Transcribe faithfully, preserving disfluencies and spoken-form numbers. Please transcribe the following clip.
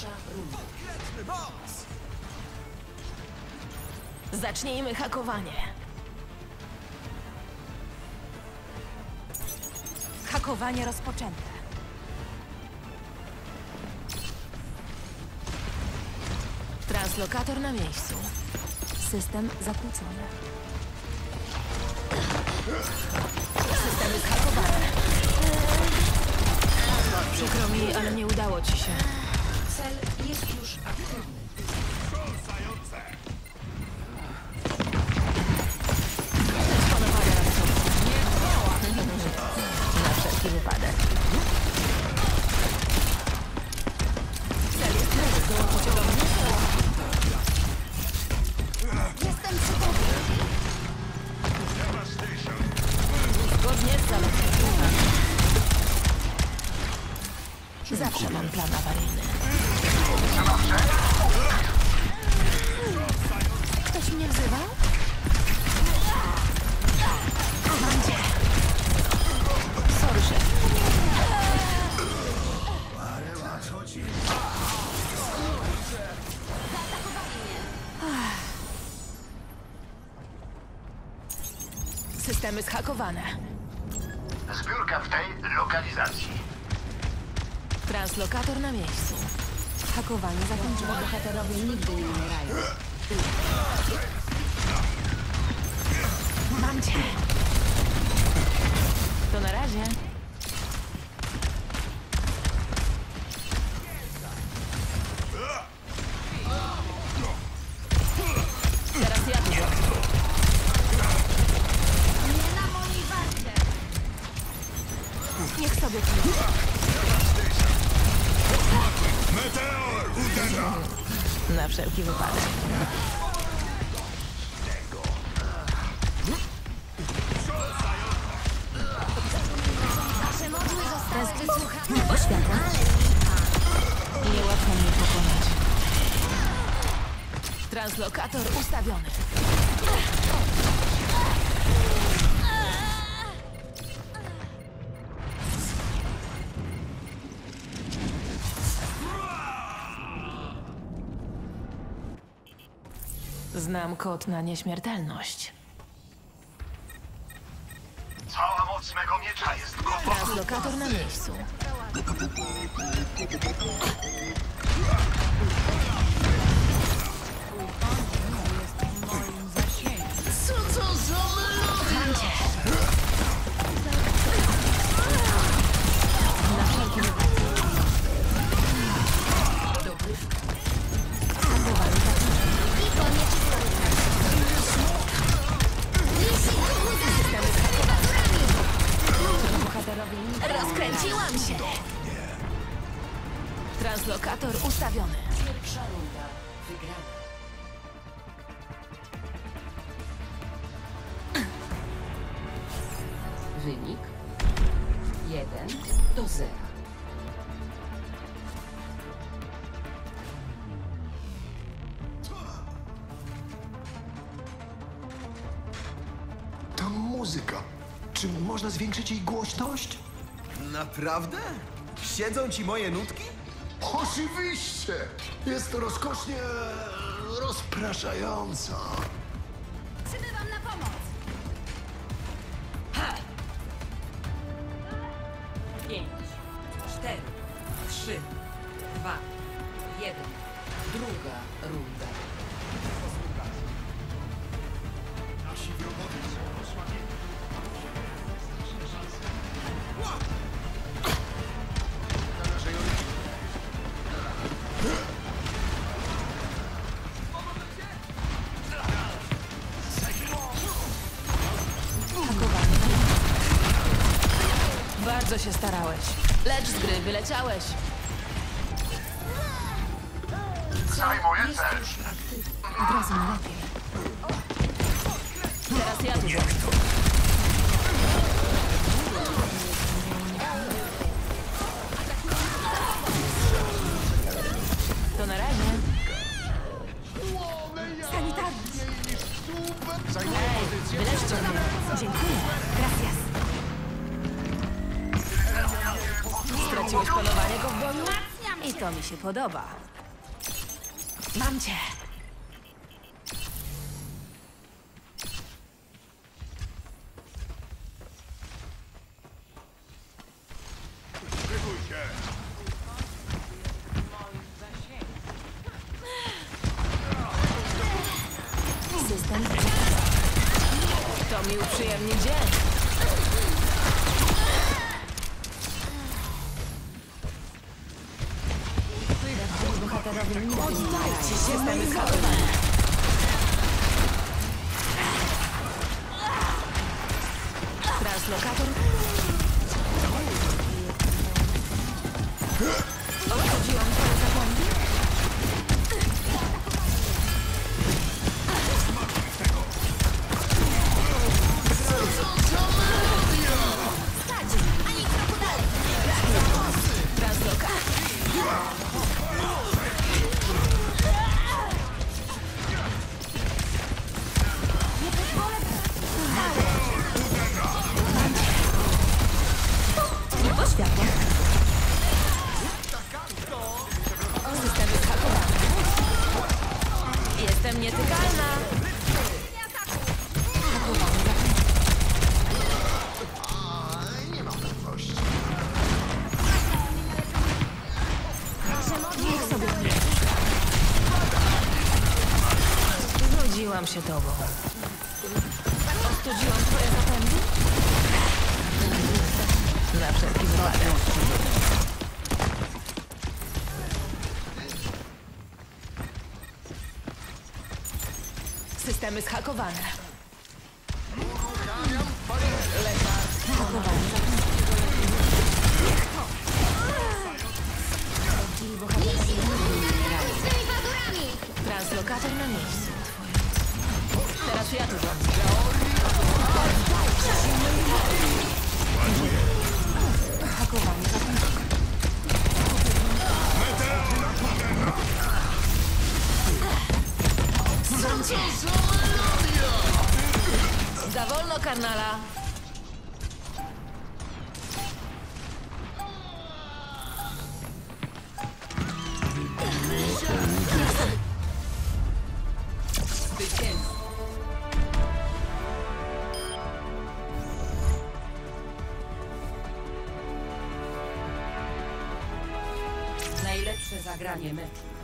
Pierwsza runda. Zacznijmy hakowanie. Hakowanie rozpoczęte. Translokator na miejscu. System zakłócony. Systemy zhakowane. Przykro mi, ale nie udało ci się. Cel jest już aktywny. Panowania nad sobą. Na wszelki wypadek. Cel jest lewy, dołączyć do mnie. Jestem przy tobie. Zgodnie z zaleceniami. Zawsze mam plan awaryjny. Ktoś mnie wzywał? Mam cię. Sorry, szef. Systemy zhakowane. Zbiórka w tej lokalizacji. Translokator na miejscu. Hakowanie zakończone. Bohaterowie nigdy nie umierają. Mam cię. To na razie. Teraz ja tu. Nie na mojej walce. Niech sobie tu. Meteor uderza! Na wszelki wypadek. Nasze modły zostały wysłuchane. Oświatła. Niełatwo mnie pokonać. Translokator ustawiony. Znam kod na nieśmiertelność. Cała moc mego miecza jest gotowa. Translokator na miejscu. Co to za Mam cię. Na wszelki wypadek. Hakowanie zakończone. I koniec Systemy zhakowane. Bohaterowie nigdy. Rozkręciłam się. Translokator ustawiony. Pierwsza runda wygrana. Wynik jeden do zera. Ta muzyka. Czy można zwiększyć jej głośność? Naprawdę? Siedzą ci moje nutki? Oczywiście! Jest to rozkosznie rozpraszająca. Przybywam na pomoc. Pięć, cztery, trzy, dwa, jeden. Druga runda. Nasi wrogowie są osłabieni. Hakowanie. Bardzo się starałeś. Lecz z gry wyleciałeś. Zajmuję Jest cel. już aktywny. Od razu mi lepiej. Teraz ja tu. To na razie. Sanitarny. Ej, wyleczcie mnie. Dziękuję. Gracias. Straciłeś polowanie, kowboju? I to mi się podoba. Mam cię. Szykuj się! System. To mi uprzyjemni dzień. Bohaterowie nie poddajcie się. Systemy zhakowane. Translokator. Odchodziłam twoje zapomnij. Stać! Ani kroku dalej! Translokator. Po światło. Systemy zhakowane. Jestem nietykalna. Nie mam pewności. Niech sobie mnie. Znudziłam się tobą. Ostudziłam twoje zapędy? Na wszelki wypadek. Systemy zhakowane. Z tymi pazurami! Translokator na miejscu. Teraz ja tu rządzę. Hakowanie zakończone. Za wolno, karnala! Zwycięstwo. Najlepsze zagranie meczu.